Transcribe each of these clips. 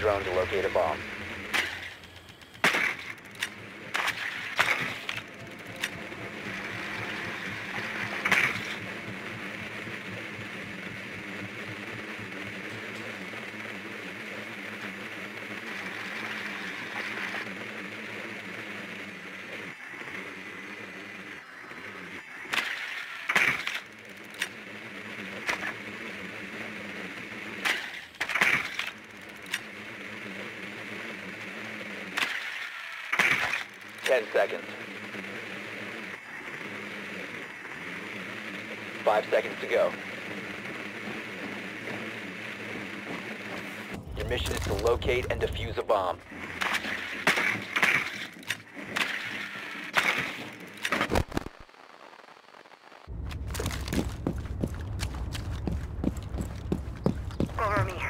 drone to locate a bomb. Ten seconds. 5 seconds to go. Your mission is to locate and defuse a bomb. Cover me.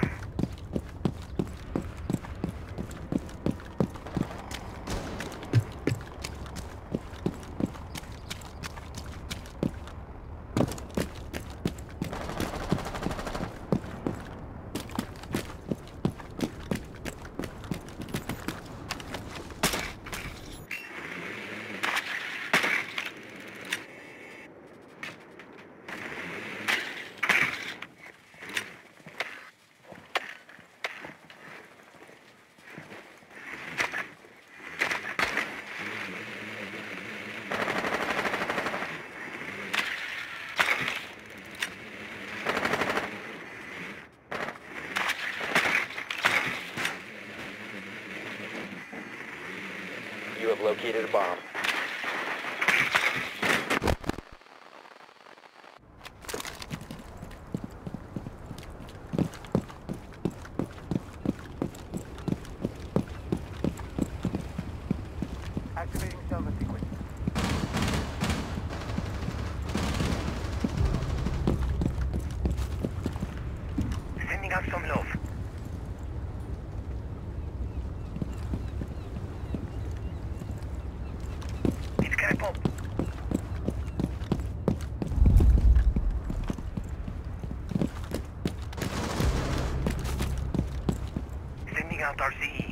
You have located a bomb. Activating Selma sequence. Sending out some love. It's gonna pop. Sending out RCE.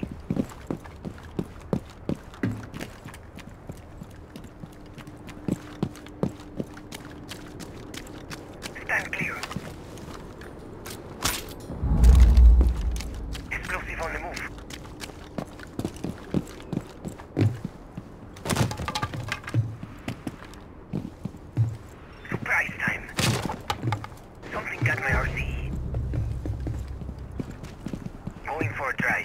Stand clear. Explosive on the move. Surprise time. Something got my RCE. Going for a drive.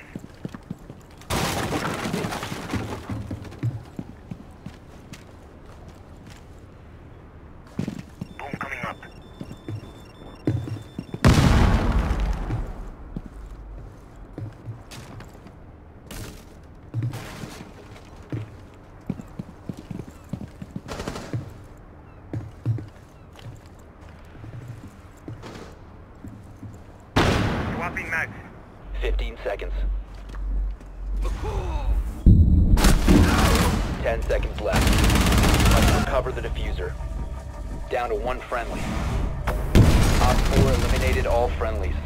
Boom coming up. Swapping mags. 15 seconds. 10 seconds left. Must recover the diffuser. Down to one friendly. Op 4 eliminated all friendlies.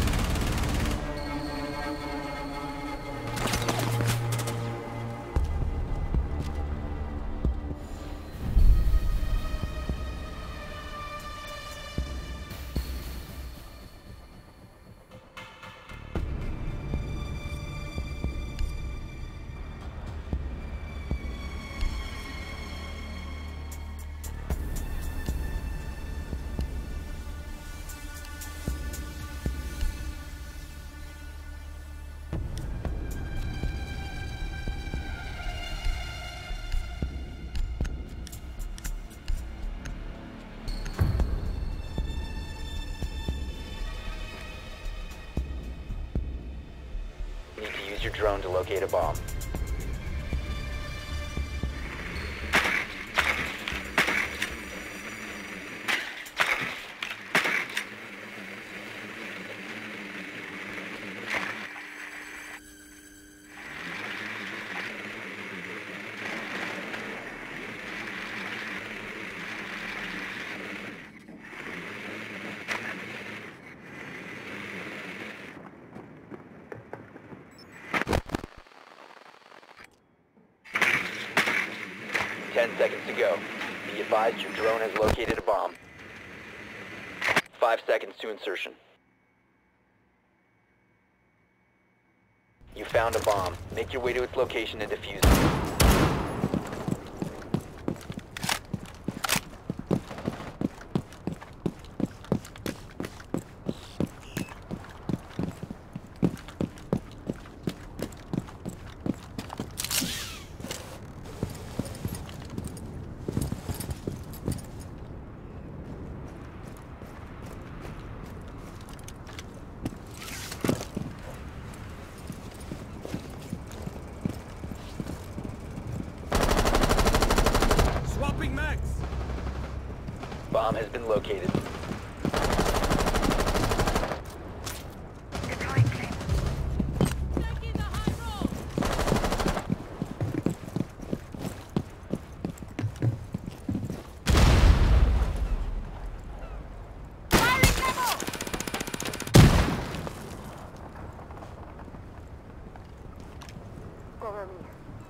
You need to use your drone to locate a bomb. 10 seconds to go. Be advised your drone has located a bomb. 5 seconds to insertion. You found a bomb. Make your way to its location and defuse it. Bomb has been located. Cover me.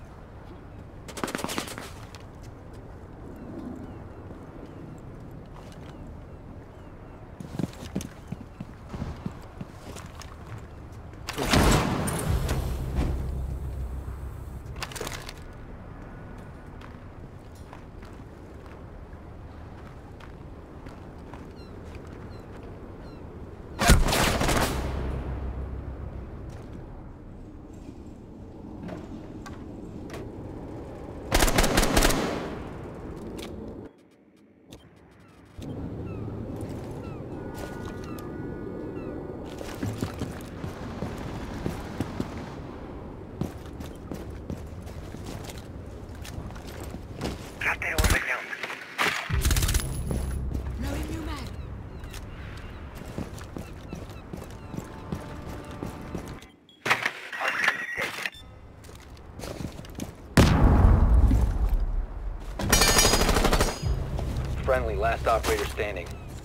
Friendly, last operator standing.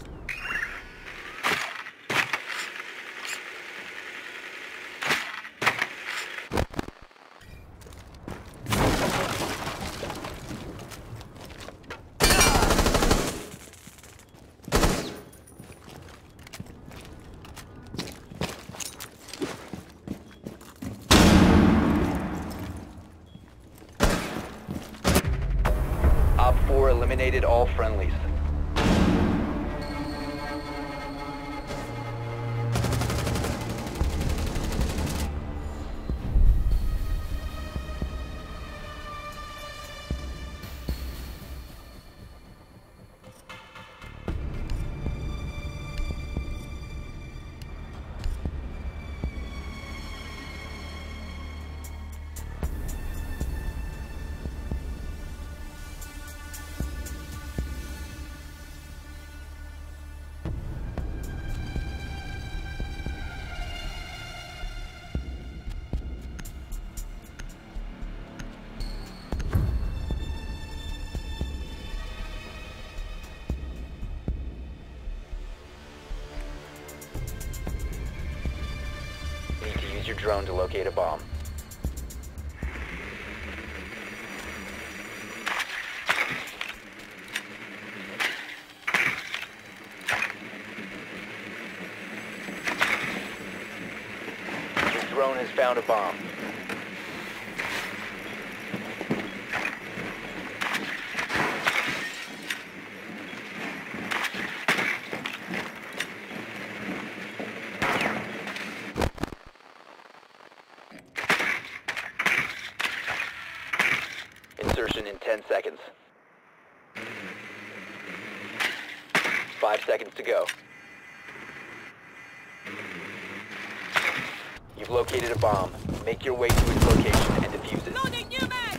Op 4 eliminated all friendlies. Need to use your drone to locate a bomb. Your drone has found a bomb. Insertion in 10 seconds. 5 seconds to go. You've located a bomb. Make your way to its location and defuse it. Loading new mag!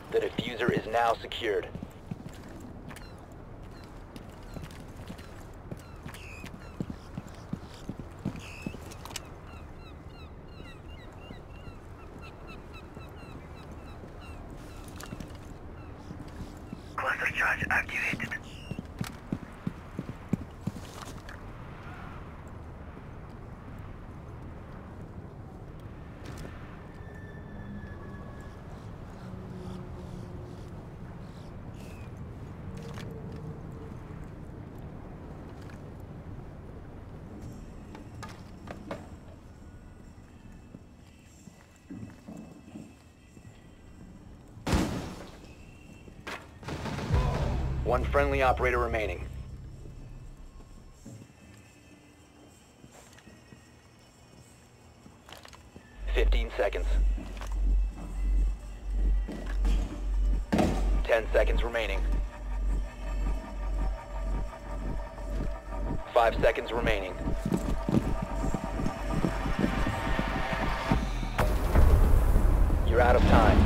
The diffuser is now secured. Cluster charge activated. One friendly operator remaining. Fifteen seconds. 10 seconds remaining. 5 seconds remaining. You're out of time.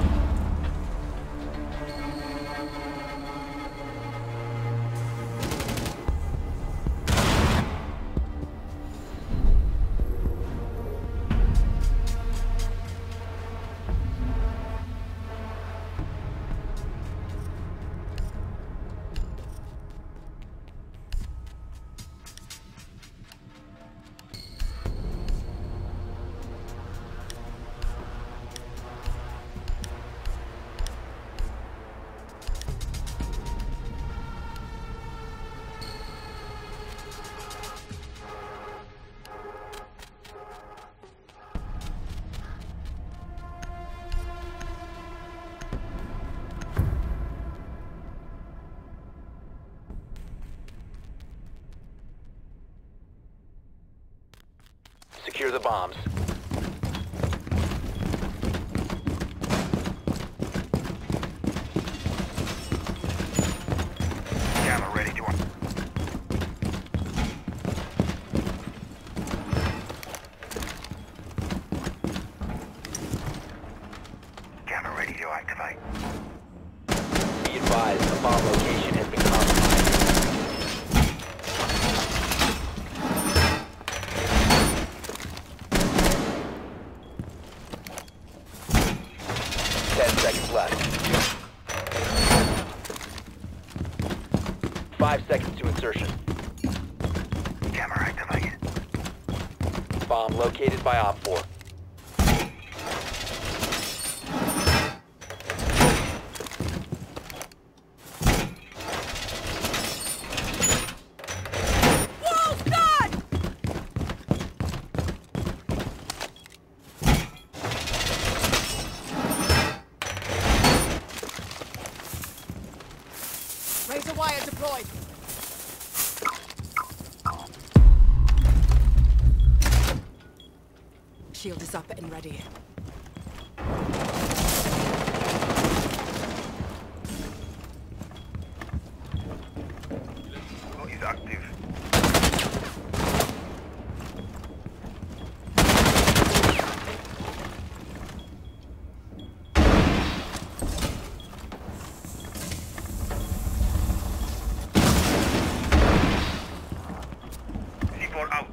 Secure the bombs. Gamma ready to on. Gamma ready to activate. Be advised, the bomb location has been compromised. 10 seconds left. 5 seconds to insertion. Gamma activated. Bomb located by Op 4. Razor wire deployed. Shield is up and ready. Is active. C4 out.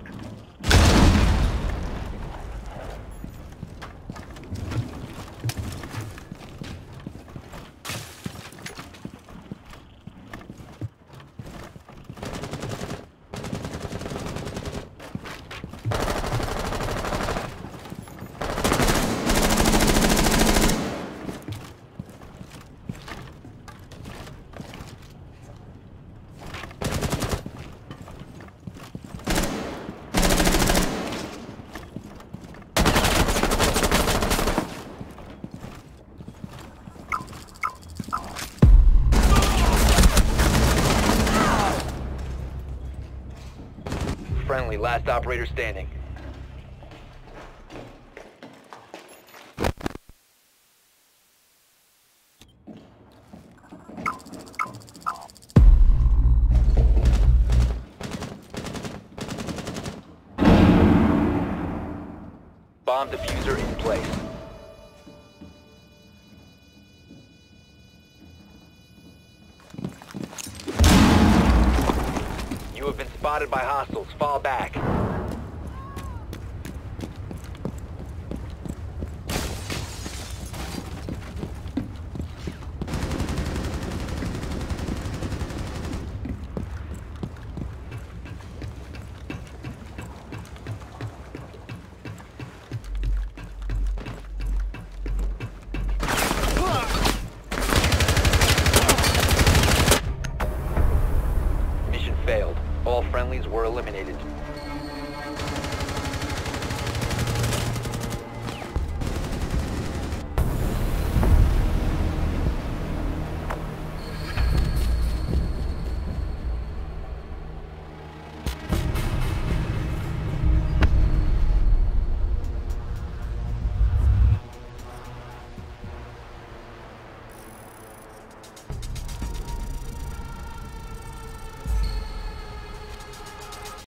Friendly, last operator standing. Bomb diffuser in place. spotted by hostiles. Fall back.